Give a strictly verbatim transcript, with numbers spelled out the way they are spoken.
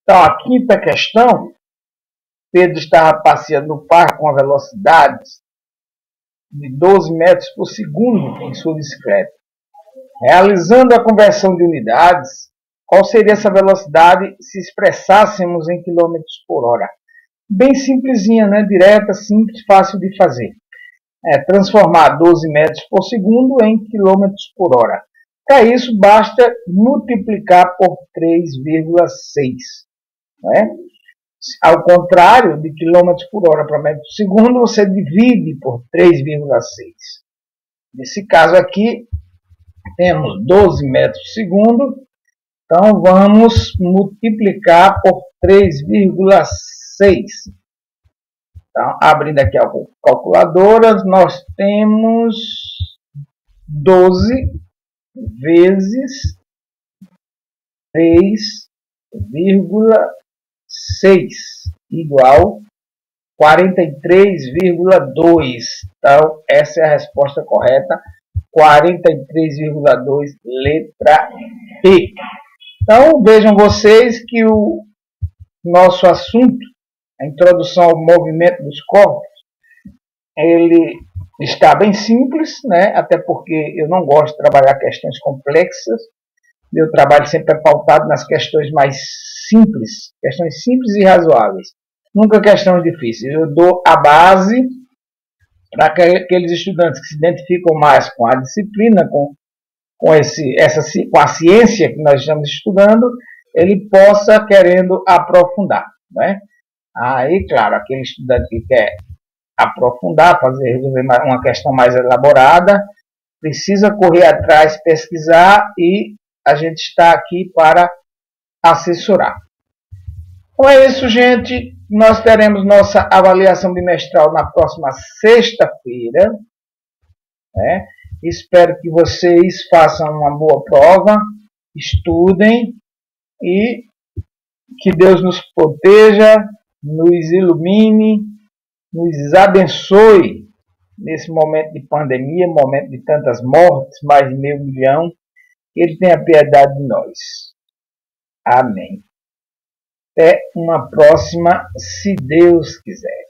Então, a quinta questão, Pedro estava passeando no parque com a velocidade de doze metros por segundo em sua bicicleta. Realizando a conversão de unidades, qual seria essa velocidade se expressássemos em quilômetros por hora? Bem simplesinha, né? Direta, simples, fácil de fazer. É transformar doze metros por segundo em quilômetros por hora. Para isso, basta multiplicar por três vírgula seis. Né? Ao contrário de quilômetros por hora para metro por segundo, você divide por três vírgula seis. Nesse caso aqui, temos doze metros por segundo, então vamos multiplicar por três vírgula seis. Então, abrindo aqui a calculadora, nós temos doze vezes três vírgula seis igual quarenta e três vírgula dois. Então, essa é a resposta correta. quarenta e três vírgula dois, letra B. Então, vejam vocês que o nosso assunto, a introdução ao movimento dos corpos, ele está bem simples, né? Até porque eu não gosto de trabalhar questões complexas. Meu trabalho sempre é pautado nas questões mais simples, questões simples e razoáveis. Nunca questões difíceis. Eu dou a base para aqueles estudantes que se identificam mais com a disciplina, com, com, esse, essa, com a ciência que nós estamos estudando, ele possa querendo aprofundar. Né? Aí, claro, aquele estudante que quer aprofundar, fazer, resolver uma questão mais elaborada, precisa correr atrás, pesquisar, e a gente está aqui para assessorar. Então é isso, gente. Nós teremos nossa avaliação bimestral na próxima sexta-feira. Né? Espero que vocês façam uma boa prova, estudem e que Deus nos proteja, nos ilumine, nos abençoe nesse momento de pandemia, momento de tantas mortes, mais de meio milhão. Que Ele tenha piedade de nós. Amém. Até uma próxima, se Deus quiser.